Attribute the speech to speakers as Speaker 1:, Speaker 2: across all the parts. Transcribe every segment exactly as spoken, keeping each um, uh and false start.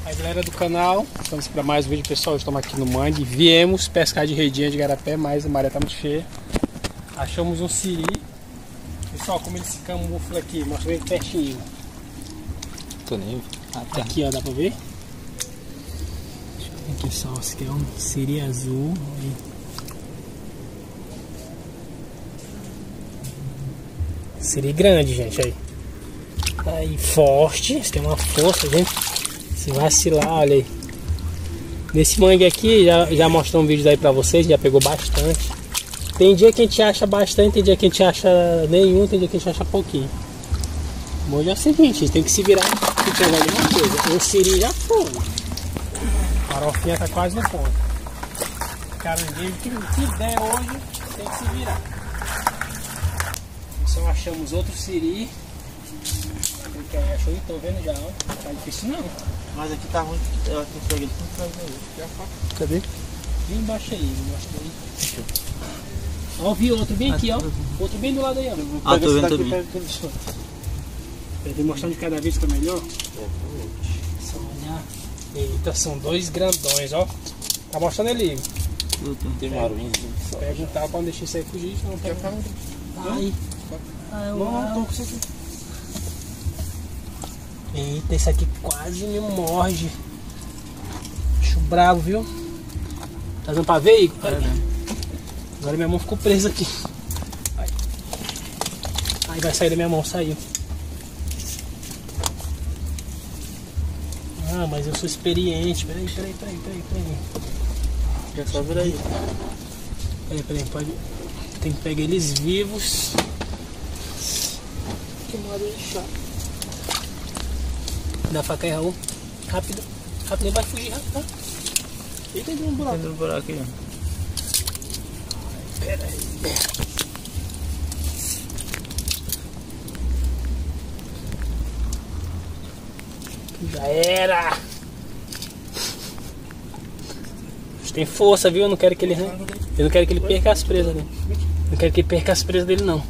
Speaker 1: Aí galera do canal, estamos para mais um vídeo, pessoal. Estamos aqui no Mangue, viemos pescar de redinha de garapé, mas a maré tá muito cheia. Achamos um siri. Pessoal, como ele se camufla aqui, mostra ele pertinho.
Speaker 2: Tô nem
Speaker 1: ah, tá. Aqui ó, dá pra ver? Deixa eu ver aqui só, esse aqui é um siri azul. Aí. Siri grande, gente, aí. Aí forte, tem uma força, gente. Se vacilar, olha aí. Nesse mangue aqui, já, já mostrou um vídeo daí pra vocês, já pegou bastante. Tem dia que a gente acha bastante, tem dia que a gente acha nenhum, tem dia que a gente acha pouquinho. Bom, já é o seguinte, a gente tem que se virar e pegar alguma coisa. O siri já foi. A farofinha tá quase no ponto. Caranguejo, que, que der hoje, tem que se virar. Só achamos outro siri. Que achou, tô vendo já, ó. Tá difícil não.
Speaker 2: Mas aqui tá ruim, eu acho que pega ele tudo atrás daí.
Speaker 1: Cadê? Vem embaixo aí, embaixo aí. Ó, vi outro bem aqui, ó. Outro bem do lado aí, ó.
Speaker 2: Ah, tô vendo também.
Speaker 1: Tem que mostrar de cada vez que é melhor. Só olhar. Eita, são dois grandões, ó. Tá mostrando ali.
Speaker 2: Tem maruinho.
Speaker 1: Pega um tal pra não deixar isso aí fugir, não pega nada. Ai.
Speaker 2: Não, não, tô com isso aqui.
Speaker 1: Eita, esse aqui quase me morde. Bicho bravo, viu? Tá dando pra ver, Igor? É, né? Agora minha mão ficou presa aqui. Ai. Ai, vai sair da minha mão, saiu. Ah, mas eu sou experiente. Peraí, peraí, peraí, peraí, peraí.
Speaker 2: É só vir aí.
Speaker 1: Peraí, peraí, pode. Tem que pegar eles vivos. Que modo chato. Dá pra cair, Raul. Rápido. Rápido, ele vai fugir rápido, tá? Eita, tem um buraco.
Speaker 2: Tem um buraco aqui, ó.
Speaker 1: Pera aí. Já era. Tem força, viu? Eu não quero que ele Eu não quero que ele perca as presas dele. Não quero que ele perca as presas dele, não.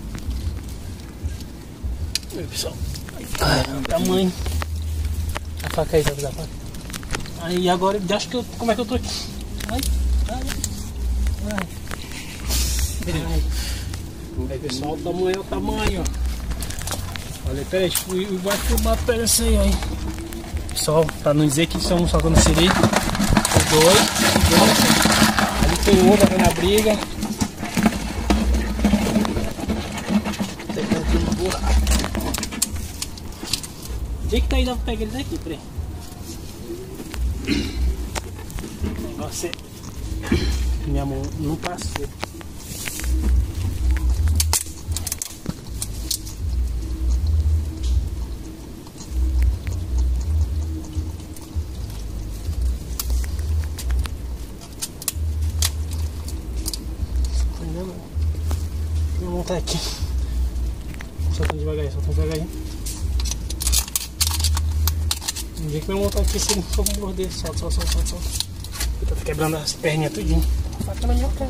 Speaker 1: Aí, pessoal. Ai, tamanho. A faca aí, vai usar a faca. Aí agora, acho que eu. Como é que eu tô aqui? Ai, ai, ai. Ai. Aí, pessoal, o tamanho é o tamanho. Olha, peraí, vai filmar, pera essa aí, aí. Pessoal, pra não dizer que somos só quando siri. Dois, dois. Ali tem outro ali na briga. Tem aqui um buraco. Onde que tá aí? Dá pra pegar eles aqui, peraí. O negócio é... Minha mão não passou. Minha mão tá aqui. Soltando devagar aí, soltando devagar aí. Um dia que meu mão tá aqui, se ele for morder, solta, solta, solta, solta, solta. Eu tô quebrando as perninhas tudinho. Faca na minha cara,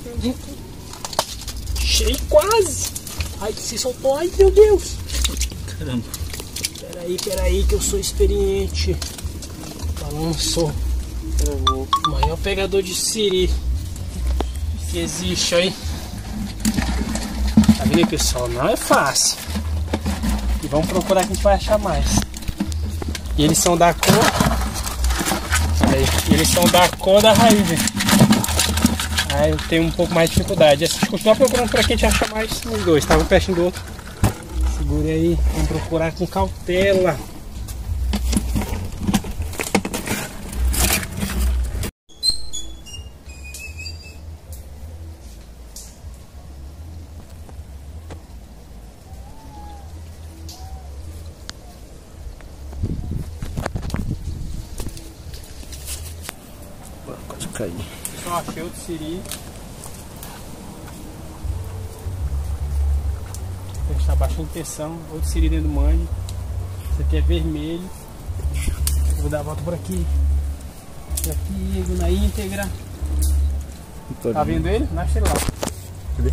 Speaker 1: cheio quase. Ai, se soltou, ai meu Deus.
Speaker 2: Caramba.
Speaker 1: Peraí, peraí, que eu sou experiente. Balançou. O maior pegador de siri que existe aí. Tá vendo aí, pessoal? Não é fácil. E vamos procurar que a gente vai achar mais. E eles são da cor. Olha aí. E eles são da cor da raiz. Aí eu tenho um pouco mais de dificuldade. A gente continua procurando por aqui, a gente acha mais os dois. Tá um pertinho do outro. Segure aí. Vamos procurar com cautela.
Speaker 2: Quase caí.
Speaker 1: Pessoal, achei outro siri. A gente tá baixando tensão. Outro siri dentro do mangue. Esse aqui é vermelho. Vou dar a volta por aqui. Por aqui, na íntegra. Tá vendo ele? Não achei lá.
Speaker 2: Cadê?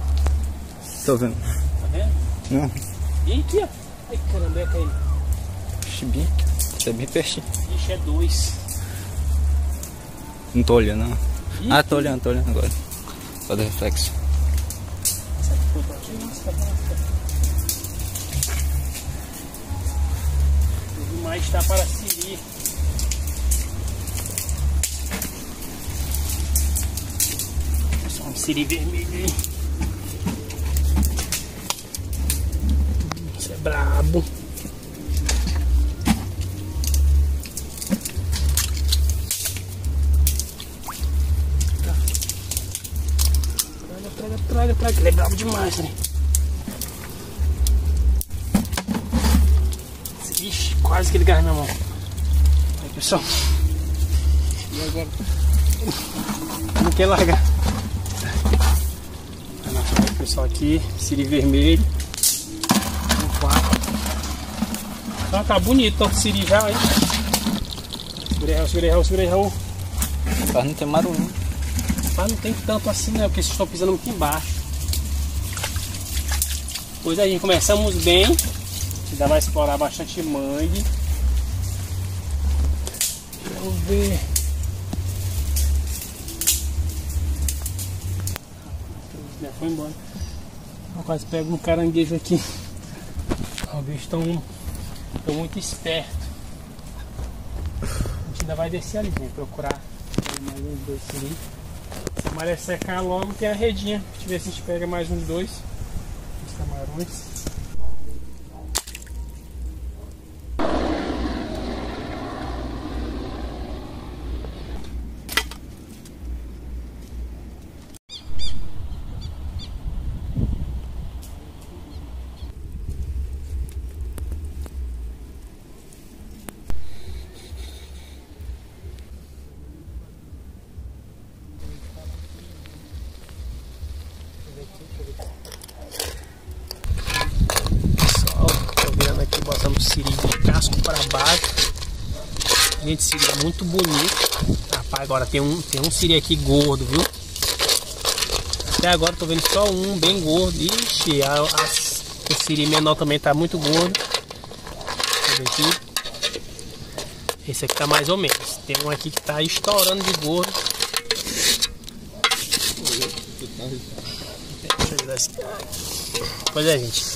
Speaker 2: Tô vendo.
Speaker 1: Tá vendo?
Speaker 2: Não.
Speaker 1: E aqui, ó. Ai, caramba, é caindo.
Speaker 3: Oxe, bem, você é bem pertinho.
Speaker 1: Ixi, é dois.
Speaker 3: Não tô olhando, não.
Speaker 1: Ih,
Speaker 3: Ah, tô olhando, tô olhando agora. Só do reflexo.
Speaker 1: O mais está para siri. Só um siri vermelho aí. Isso é brabo. Traga, traga, traga. Ele é brabo demais, né? Ixi, quase que ele garra na mão. Aí, pessoal. E agora? Não quer largar. Aí, pessoal, aqui, siri vermelho. Um quatro. Ah, tá bonito o siri já, hein? Segura aí, segura aí, segura aí, Raul.
Speaker 3: Mas não tem barulho.
Speaker 1: Mas não tem tanto assim, né? Porque vocês estão pisando muito embaixo. Pois aí, começamos bem. Ainda vai explorar bastante mangue. Vamos ver. Já foi embora. Eu quase pego um caranguejo aqui. Os bichos estão muito espertos. A gente ainda vai descer ali, né? Procurar mais uns dois ali. Se a maré secar logo, tem a redinha. Deixa eu ver se a gente pega mais uns dois. Os camarões. Pessoal, tô vendo aqui, botando siri de casco para baixo. Gente, siri é muito bonito. Rapaz, agora tem um, tem um siri aqui gordo, viu? Até agora tô vendo só um bem gordo. Ixi, a, a, o siri menor também tá muito gordo. Deixa eu ver aqui. Esse aqui tá mais ou menos. Tem um aqui que tá estourando de gordo. Pois é, gente.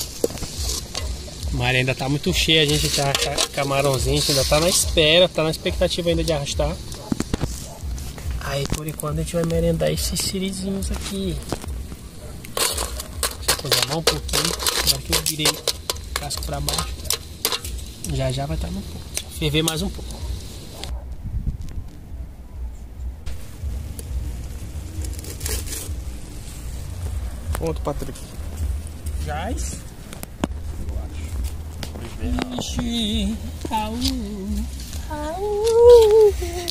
Speaker 1: A maré ainda tá muito cheia, a gente tá camarãozinho, ainda tá na espera, tá na expectativa ainda de arrastar. Aí por enquanto a gente vai merendar esses sirizinhos aqui. Deixa eu fazer a mão um pouquinho, agora que eu virei o casco pra baixo. Já já vai estar no ponto. Ferver mais um pouco.
Speaker 2: Ponto, Patrick.
Speaker 1: Jaz. Ixi, Raul, Raul.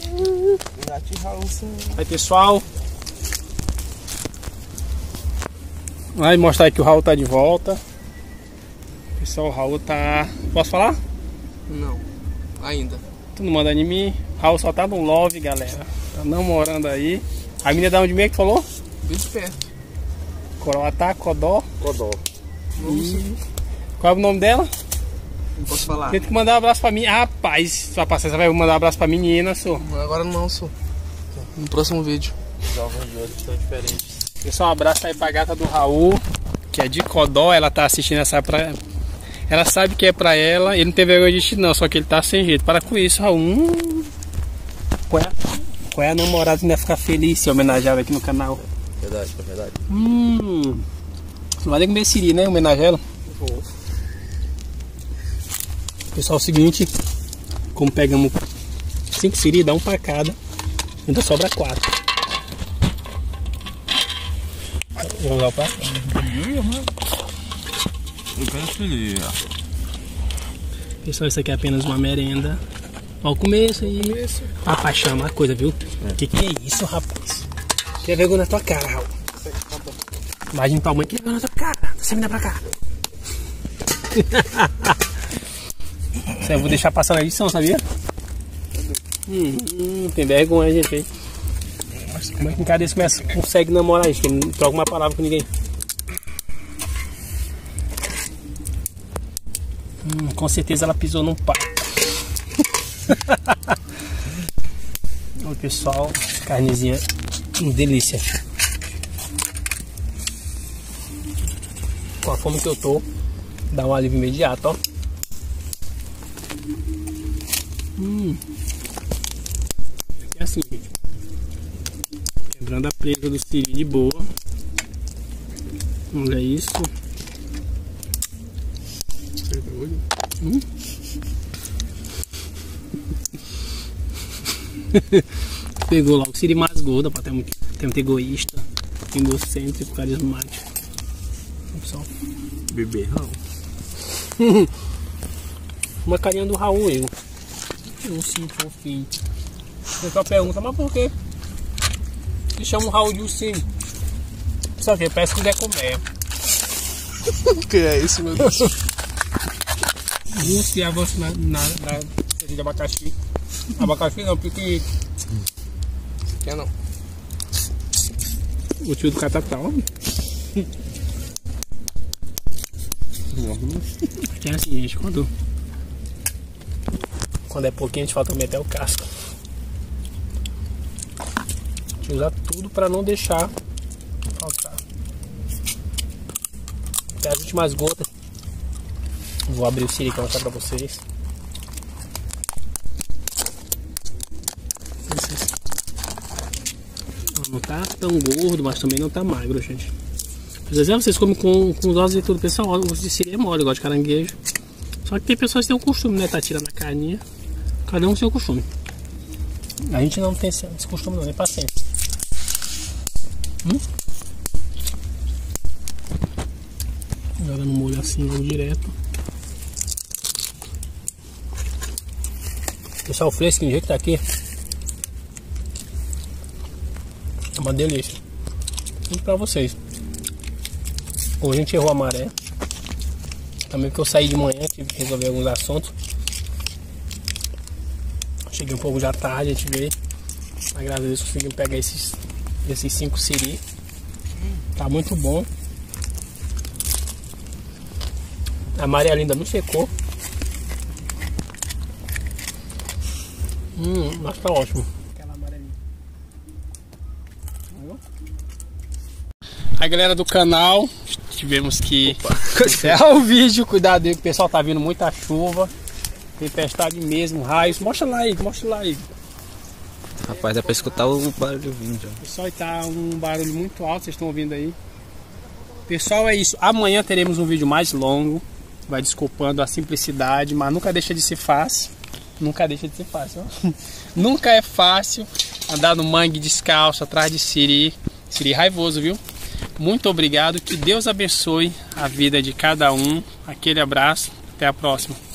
Speaker 1: Aí, pessoal. Vai mostrar que o Raul tá de volta. Pessoal, o Raul tá... Posso falar?
Speaker 2: Não, ainda.
Speaker 1: Tu não manda em mim. Raul só tá no love, galera. Tá namorando aí. A menina da onde mesmo que falou?
Speaker 2: Bem de perto.
Speaker 1: Coroatá, Codó.
Speaker 2: Codó.
Speaker 1: E... Qual é o nome dela?
Speaker 2: Não posso falar.
Speaker 1: Tem que mandar um abraço pra mim. Rapaz, sua paciência vai mandar um abraço pra menina, só.
Speaker 2: Agora não, sou. No próximo vídeo.
Speaker 3: Jogos de hoje são diferentes.
Speaker 1: Pessoal, um abraço aí pra gata do Raul, que é de Codó. Ela tá assistindo essa pra... Ela sabe que é pra ela. Ele não tem vergonha de assistir não, só que ele tá sem jeito. Para com isso, Raul. Hum... Qual é? Qual é a namorada que vai ficar feliz se homenagear aqui no canal?
Speaker 3: Verdade, é verdade.
Speaker 1: Hum... Não vai nem comer siri, né? Homenagear ela.
Speaker 2: Vou.
Speaker 1: Pessoal, é o seguinte, como pegamos cinco siri, dá um pra cada, ainda sobra quatro. Vamos lá, pra?
Speaker 3: Eu quero filha.
Speaker 1: Pessoal, isso aqui é apenas uma merenda. Ó o começo aí. Rapaz, chama a coisa, viu? O que, que é isso, rapaz? Quer vergonha na tua cara, Raul. Imagina tua mãe, que vergonha na tua cara. Você me dá pra cá. Eu vou deixar passar na edição, sabia? Hum, hum, tem vergonha, gente aí. Como é que um cara desse começa, consegue namorar isso? Que ele não troca uma palavra com ninguém. Hum, Com certeza ela pisou num pato. Oi pessoal, carnezinha, uma delícia. Com a fome que eu tô, dá um alívio imediato, ó. Hum. É assim, gente. Quebrando a presa do siri de boa. Olha isso. Hum. Pegou logo o siri mais gordo, pra ter muito, ter muito egoísta, egocêntrico, carismático. Pessoal.
Speaker 3: Beberrão.
Speaker 1: Uma carinha do Raul, eu. Um sim fofinho. O pessoal pergunta, mas por quê? Se chama o Raul de ursinho. Só que parece que quiser comer.
Speaker 2: O que é isso, meu Deus?
Speaker 1: Urso e avanço na, na, na de abacaxi. Abacaxi não, piquenique. Quer não? O tio do Catatal. É assim, gente, quando quando é pouquinho a gente falta meter o casco. A gente usa tudo pra não deixar faltar. Até as últimas gotas. Vou abrir o siri pra mostrar pra vocês. Não tá tão gordo, mas também não tá magro, gente. Às vezes vocês comem com, com os ossos e tudo. Pessoal, o osso de siri é mole, eu gosto de caranguejo. Só que tem pessoas que têm o costume, né? Tá tirando a carninha. Cada um tem o costume. A gente não tem esse costume, não, nem paciência. Hum? Joga no molho assim, logo direto. Pessoal, o fresquinho do jeito que tá aqui é uma delícia. Tudo pra vocês. Hoje a gente errou a maré. Também porque eu saí de manhã, tive que resolver alguns assuntos. Cheguei um pouco já tarde, a gente veio. Mas graças a Deus conseguimos pegar esses, esses cinco siri. Tá muito bom. A maré ainda não secou. Hum, mas tá ótimo. Aquela amarelinha. Aí galera do canal, tivemos que encerrar o vídeo. Cuidado aí que o pessoal tá vindo muita chuva. Tempestade mesmo, raios. Mostra lá aí, mostra lá aí.
Speaker 3: Rapaz, dá pra escutar o barulho vindo já.
Speaker 1: Pessoal, tá um barulho muito alto, vocês estão ouvindo aí. Pessoal, é isso. Amanhã teremos um vídeo mais longo. Vai desculpando a simplicidade, mas nunca deixa de ser fácil. Nunca deixa de ser fácil, ó. Nunca é fácil andar no mangue descalço, atrás de siri. Siri raivoso, viu? Muito obrigado, que Deus abençoe a vida de cada um. Aquele abraço, até a próxima.